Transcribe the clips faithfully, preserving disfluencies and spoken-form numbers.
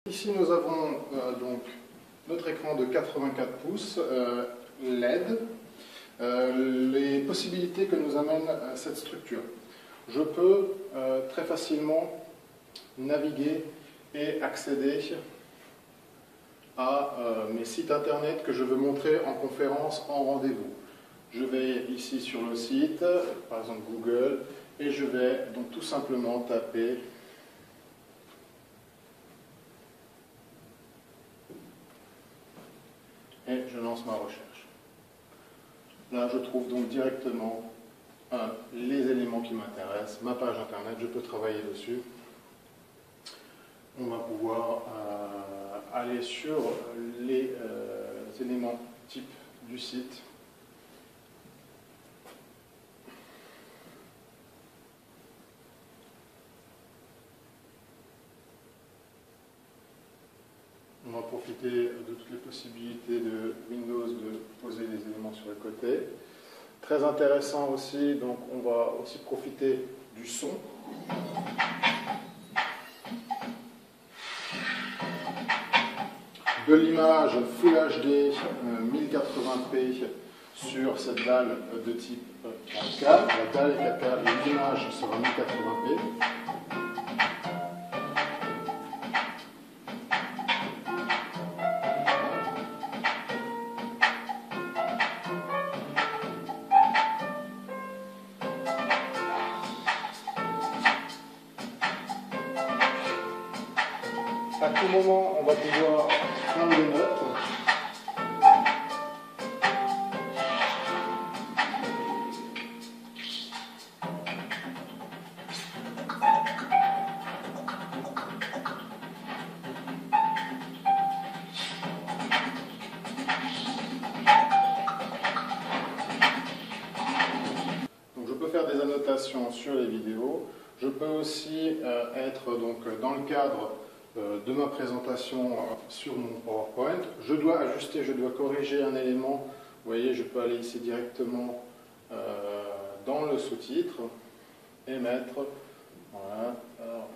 Ici nous avons euh, donc notre écran de quatre-vingt-quatre pouces euh, L E D, euh, les possibilités que nous amène euh, cette structure. Je peux euh, très facilement naviguer et accéder à euh, mes sites internet que je veux montrer en conférence, en rendez-vous. Je vais ici sur le site, par exemple Google, et je vais donc tout simplement taper et je lance ma recherche. Là, je trouve donc directement euh, les éléments qui m'intéressent, ma page internet, je peux travailler dessus. On va pouvoir euh, aller sur les euh, éléments type du site. On va profiter de toutes les possibilités de Windows de poser des éléments sur le côté. Très intéressant aussi, donc on va aussi profiter du son. De l'image Full H D euh, mille quatre-vingts p sur cette dalle de type quatre K. La dalle est quatre K, l'image sera mille quatre-vingts p. À tout moment, on va pouvoir prendre des notes. Donc je peux faire des annotations sur les vidéos. Je peux aussi euh, être donc, dans le cadre de ma présentation sur mon PowerPoint. Je dois ajuster, je dois corriger un élément. Vous voyez, je peux aller ici directement euh, dans le sous-titre et mettre, voilà, alors,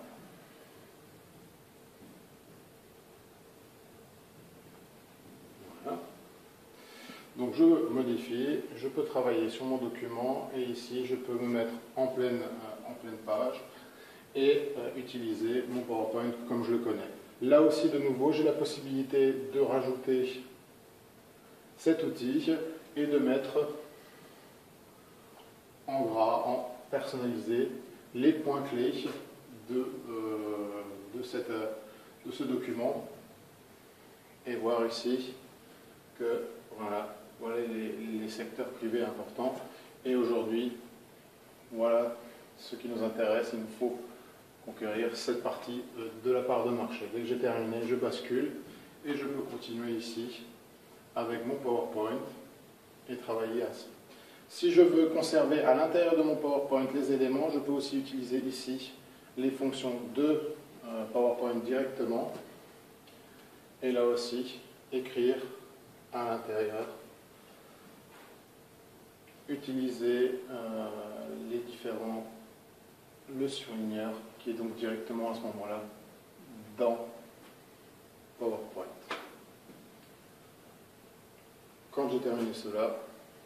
voilà. Donc je modifie, je peux travailler sur mon document et ici je peux me mettre en pleine, euh, en pleine page et euh, utiliser mon PowerPoint comme je le connais. Là aussi, de nouveau, j'ai la possibilité de rajouter cet outil et de mettre en gras, en personnalisé, les points clés de, euh, de, cette, de ce document et voir ici que voilà, voilà les, les secteurs privés importants. Et aujourd'hui, voilà ce qui nous intéresse. Il nous faut conquérir cette partie de la part de marché. Dès que j'ai terminé, je bascule et je peux continuer ici avec mon PowerPoint et travailler ainsi. Si je veux conserver à l'intérieur de mon PowerPoint les éléments, je peux aussi utiliser ici les fonctions de euh, PowerPoint directement et là aussi écrire à l'intérieur, utiliser euh, les différents le surligneur qui est donc directement à ce moment-là dans PowerPoint. Quand j'ai terminé cela,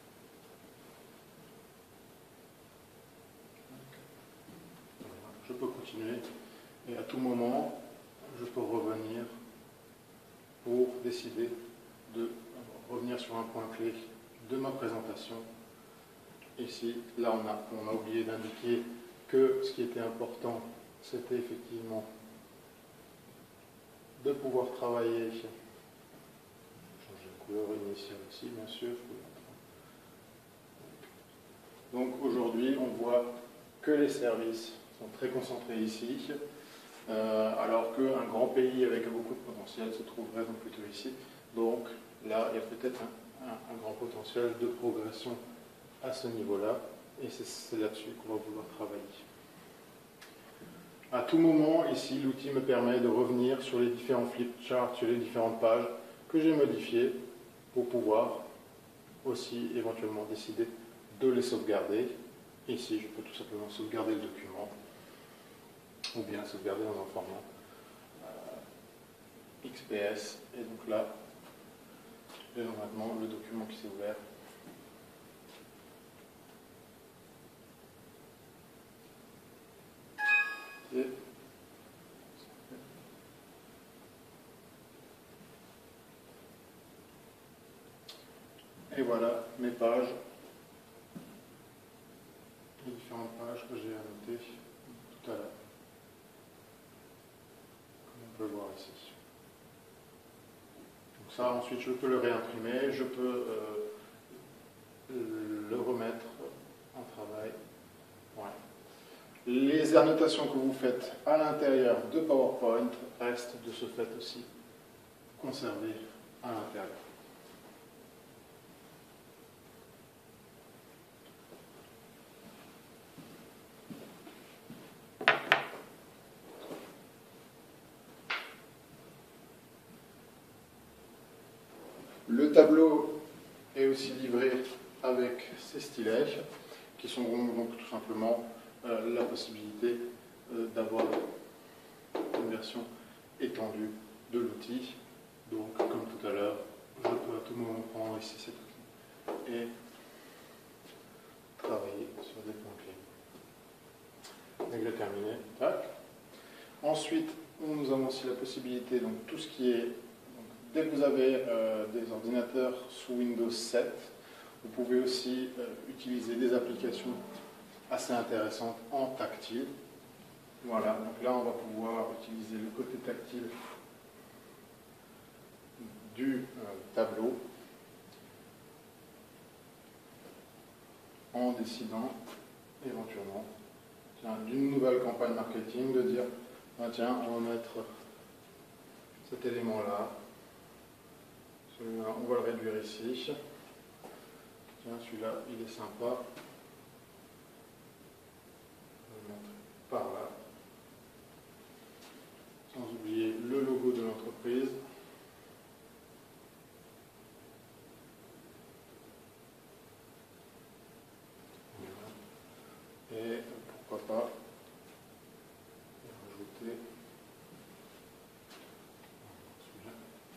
je peux continuer et à tout moment, je peux revenir pour décider de revenir sur un point clé de ma présentation. Ici, là, on a, on a oublié d'indiquer que ce qui était important, c'était effectivement de pouvoir travailler. Changer de couleur initiale aussi, bien sûr. Donc aujourd'hui, on voit que les services sont très concentrés ici, euh, alors qu'un grand pays avec beaucoup de potentiel se trouverait donc plutôt ici. Donc là, il y a peut-être un, un, un grand potentiel de progression à ce niveau-là. Et c'est là-dessus qu'on va vouloir travailler. À tout moment, ici, l'outil me permet de revenir sur les différents flipcharts, sur les différentes pages que j'ai modifiées pour pouvoir aussi éventuellement décider de les sauvegarder. Ici, je peux tout simplement sauvegarder le document ou bien sauvegarder dans un format X P S, et donc là, j'ai maintenant le document qui s'est ouvert. Et, et voilà mes pages, les différentes pages que j'ai annotées tout à l'heure. On peut le voir ici. Donc ça, ensuite, je peux le réimprimer, je peux euh, le remettre en travail. Voilà. Les annotations que vous faites à l'intérieur de PowerPoint restent de ce fait aussi conservées à l'intérieur. Le tableau est aussi livré avec ces stylets qui sont donc tout simplement euh, la possibilité euh, d'avoir une version étendue de l'outil. Donc, comme tout à l'heure, je peux à tout moment prendre ici cet outil et travailler sur des points clés. Règle terminée. Tac. Ensuite, nous avons aussi la possibilité, donc tout ce qui est, donc, dès que vous avez euh, des ordinateurs sous Windows sept, vous pouvez aussi euh, utiliser des applications assez intéressantes en tactile. Voilà, donc là on va pouvoir utiliser le côté tactile du euh, tableau en décidant éventuellement d'une nouvelle campagne marketing, de dire ah, tiens, on va mettre cet élément là, celui-là on va le réduire ici, tiens celui-là il est sympa, on va le mettre par là, sans oublier le logo de l'entreprise. Et pourquoi pas rajouter celui-là.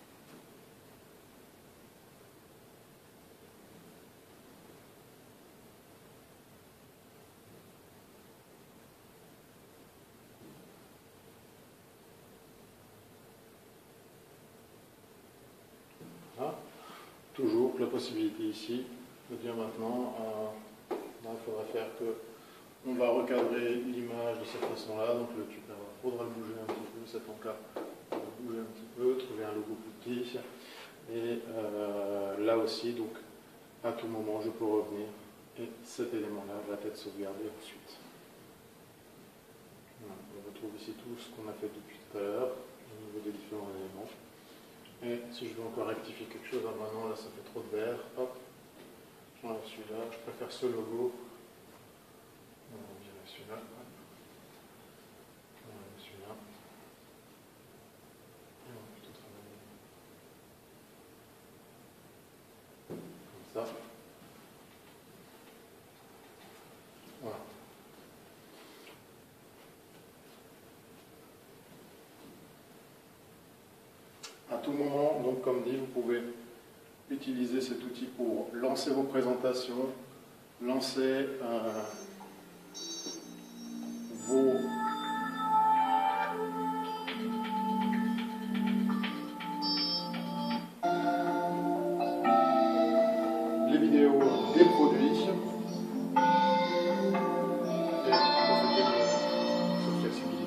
Voilà. Toujours la possibilité ici de dire maintenant, euh, là, il faudra faire que on va recadrer l'image de cette façon-là, donc le tube, il faudra le bouger un petit peu, cet encart, on va le bouger un petit peu, trouver un logo plus petit. Et euh, là aussi, donc, à tout moment, je peux revenir et cet élément-là va être sauvegardé ensuite. Voilà, on retrouve ici tout ce qu'on a fait depuis tout à l'heure, au niveau des différents éléments. Et si je veux encore rectifier quelque chose, ah ben non, là ça fait trop de vert, hop, j'enlève celui-là, je préfère ce logo. On va virer celui-là. On va celui-là. Et on va plutôt travailler comme ça. Voilà. À tout moment, donc comme dit, vous pouvez utiliser cet outil pour lancer vos présentations, lancer euh, vos les vidéos des produits et profiter de cette flexibilité.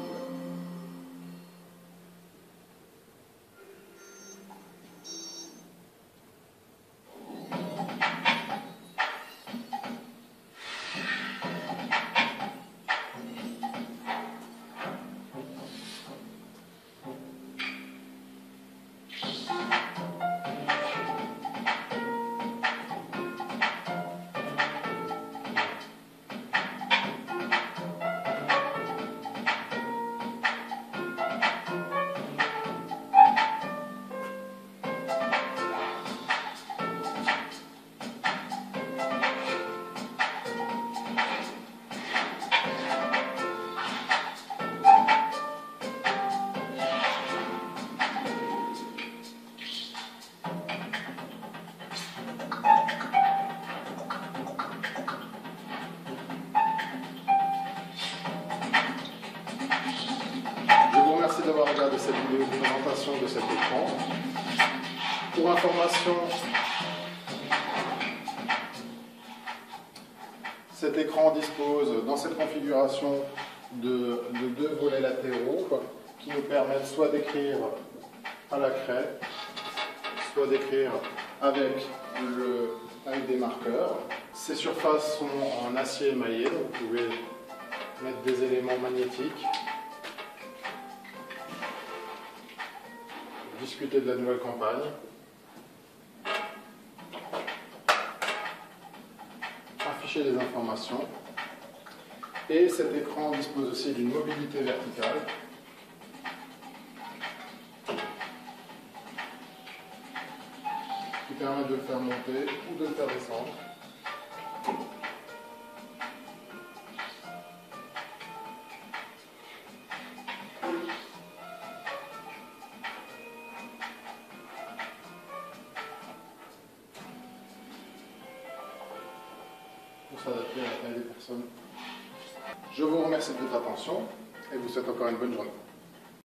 cette vidéo de présentation de cet écran. Pour information, cet écran dispose dans cette configuration de, de deux volets latéraux qui nous permettent soit d'écrire à la craie, soit d'écrire avec, le, avec des marqueurs. Ces surfaces sont en acier émaillé, donc vous pouvez mettre des éléments magnétiques. Discuter de la nouvelle campagne. Afficher des informations. Et cet écran dispose aussi d'une mobilité verticale. Qui permet de le faire monter ou de le faire descendre. Pour s'adapter à la taille des personnes. Je vous remercie de votre attention et vous souhaite encore une bonne journée.